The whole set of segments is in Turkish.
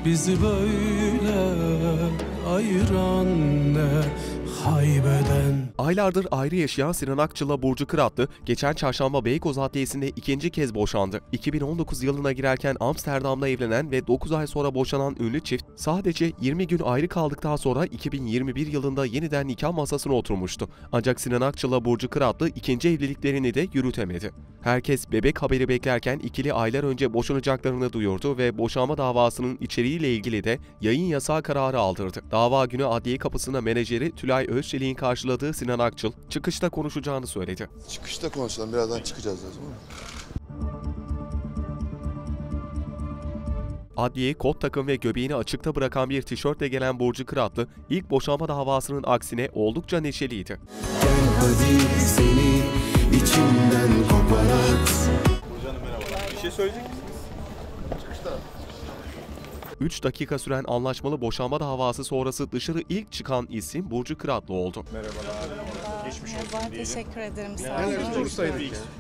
Bizi böyle ayıran ne, haybeden. Aylardır ayrı yaşayan Sinan Akçıl'la Burcu Kıratlı geçen çarşamba Beykoz Adliyesi'nde ikinci kez boşandı. 2019 yılına girerken Amsterdam'da evlenen ve 9 ay sonra boşanan ünlü çift sadece 20 gün ayrı kaldıktan sonra 2021 yılında yeniden nikah masasına oturmuştu. Ancak Sinan Akçıl'la Burcu Kıratlı ikinci evliliklerini de yürütemedi. Herkes bebek haberi beklerken ikili aylar önce boşanacaklarını duyurdu ve boşanma davasının içeriğiyle ilgili de yayın yasağı kararı aldırdı. Dava günü adliye kapısında menajeri Tülay Özçelik'in karşıladığı Sinan Akçıl, çıkışta konuşacağını söyledi. Çıkışta konuşalım, birazdan çıkacağız zaten. Adliyeye kot takım ve göbeğini açıkta bırakan bir tişörtle gelen Burcu Kıratlı, ilk boşanma davasının aksine oldukça neşeliydi. Gel hadi seni içimden koparat. Burcu Hanım merhabalar. Bir şey söyleyecek misiniz? Çıkışta. 3 dakika süren anlaşmalı boşanma davası sonrası dışarı ilk çıkan isim Burcu Kıratlı oldu. Merhabalar. Geçmiş olsun Merhaba, diyelim. teşekkür ederim. Sağ Neler olun. sorsaydık?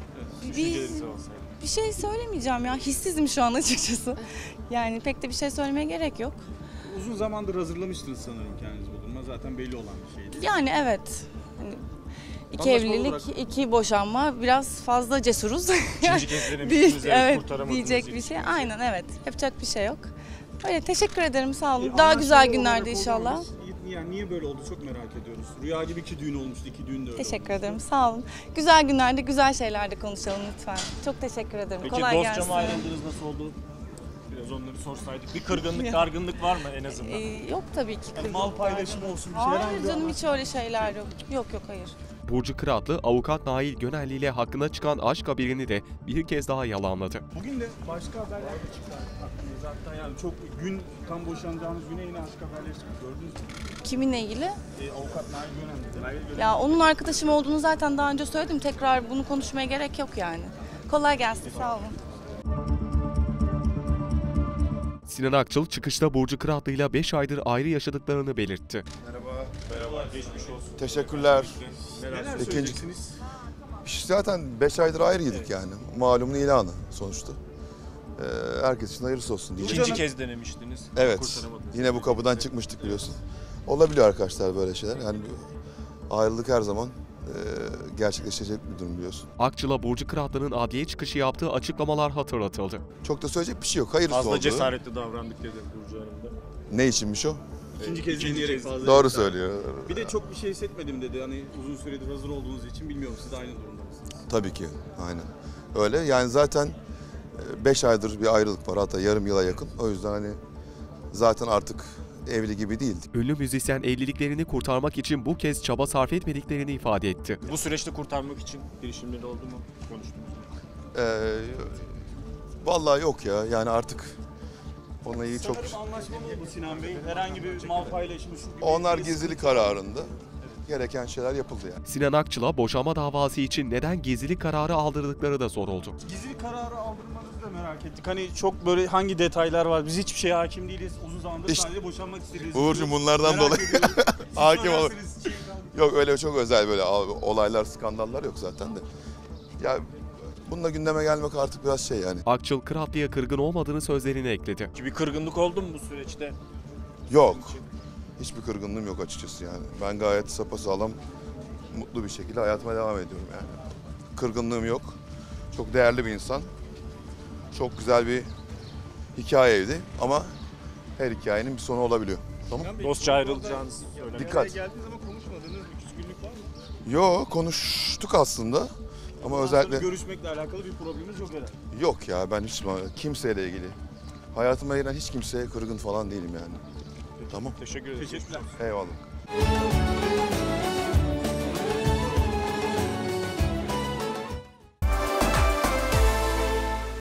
Bir şey söylemeyeceğim ya. Hissizim şu an açıkçası. Yani pek de bir şey söylemeye gerek yok. Uzun zamandır hazırlamıştınız sanırım kendinizi bu duruma. Zaten belli olan bir şeydi. Yani evet. Hani iki Anlaşmalı evlilik, olarak- iki boşanma. Biraz fazla cesuruz. İkinci kez denemiştiniz. Evet, kurtaramadınız diyecek ilk bir şey. kez. Aynen evet. Yapacak bir şey yok. Öyle teşekkür ederim. Sağ olun. Daha Anlaşmalı güzel günlerde olarak inşallah. olmamız, yani niye böyle oldu çok merak ediyoruz. Rüya gibi 2 düğün olmuştu, 2 düğün de öyle Teşekkür olmuştu. ederim. Sağ olun. Güzel günlerde, güzel şeylerde konuşalım lütfen. Çok teşekkür ederim. Peki Kolay dostça gelsin. mı ayrıldınız, nasıl oldu? Biraz onları sorsaydık. Bir kırgınlık, dargınlık var mı en azından? Yok tabii ki. Yani kırgınlık mal var. paylaşımı olsun bir şeyler. Hayır canım hiç öyle şeyler yok. Yok hayır. Burcu Kıratlı, avukat Nail Gönelli ile hakkında çıkan aşk haberini de bir kez daha yalanladı. Bugün de başka haberler de çıktı aklımıza. Hatta yani çok gün tam boşanacağınız güne yine aşk haberleri çıktı. Gördünüz mü? Kiminle ilgili? Avukat Nail Gönen'di. Ya onun arkadaşım olduğunu zaten daha önce söyledim. Tekrar bunu konuşmaya gerek yok yani. Kolay gelsin sağ olun. Sinan Akçıl çıkışta Burcu Kıratlı ile 5 aydır ayrı yaşadıklarını belirtti. Merhaba, geçmiş olsun. Teşekkürler. Neler İkinci- söyleyeceksiniz? Biz zaten 5 aydır ayrıydık yani. Malumun ilanı sonuçta. Herkes için hayırlısı olsun diyeceğim. İkinci kez denemiştiniz. Evet, Kurtaramadınız. yine bu kapıdan çıkmıştık biliyorsun. Olabiliyor arkadaşlar böyle şeyler. Yani ayrılık her zaman gerçekleşecek bir durum biliyorsun. Akçıl'a Burcu Kıratlı'nın adliye çıkışı yaptığı açıklamalar hatırlatıldı. Çok da söyleyecek bir şey yok. Hayırlısı Fazla oldu. cesaretli davrandık dedi Burcu Hanım da. Ne içinmiş o? İkinci kez deneyerek fazla. Doğru söylüyor. Bir de çok bir şey hissetmedim dedi. Hani uzun süredir hazır olduğunuz için bilmiyorum siz de aynı durumda mısınız? Tabii ki. Aynen. Öyle. Yani zaten 5 aydır bir ayrılık var. Hatta yarım yıla yakın. O yüzden hani zaten artık evli gibi değildik. Ünlü müzisyen evliliklerini kurtarmak için bu kez çaba sarf etmediklerini ifade etti. Bu süreçte kurtarmak için girişimleri oldu mu? Konuştunuz mu? Vallahi yok ya. Yani artık onunla ilgili çok... Sanırım anlaşmalı oldu Sinan Bey. Herhangi bir mal paylaşımı şu gibi. Onlar gizlilik kararında. Gereken şeyler yapıldı yani. Sinan Akçıl'a boşanma davası için neden gizlilik kararı aldırdıkları da soruldu. Gizli kararı aldırmanızı da merak ettik. Hani çok böyle hangi detaylar var? Biz hiçbir şeye hakim değiliz. Uzun zamandır İşte- sadece boşanmak istediğiniz. Uğurcuğum bunlardan Merak dolayı ediyorum. Siz hakim ol. söylerseniz şey kaldı. Yok öyle çok özel böyle olaylar, skandallar yok zaten de. Ya bununla gündeme gelmek artık biraz şey yani. Akçıl, Kıratlı'ya kırgın olmadığını sözlerine ekledi. Bir kırgınlık oldu mu bu süreçte? Yok. Hiçbir kırgınlığım yok açıkçası yani. Ben gayet sapasağlam, mutlu bir şekilde hayatıma devam ediyorum yani. Kırgınlığım yok. Çok değerli bir insan. Çok güzel bir hikayeydi ama her hikayenin bir sonu olabiliyor. Tamam. Dostça ayrılacağınız söyleniyor. Dikkat. Geldiğiniz zaman konuşmadığınız bir küskünlük var mı? Yok konuştuk aslında ama Ondan özellikle sonra görüşmekle alakalı bir problemimiz yok herhalde. yok ya ben hiç kimseyle ilgili. Hayatıma giren hiç kimseye kırgın falan değilim yani. Tamam. Teşekkür ederim. Teşekkürler. Eyvallah.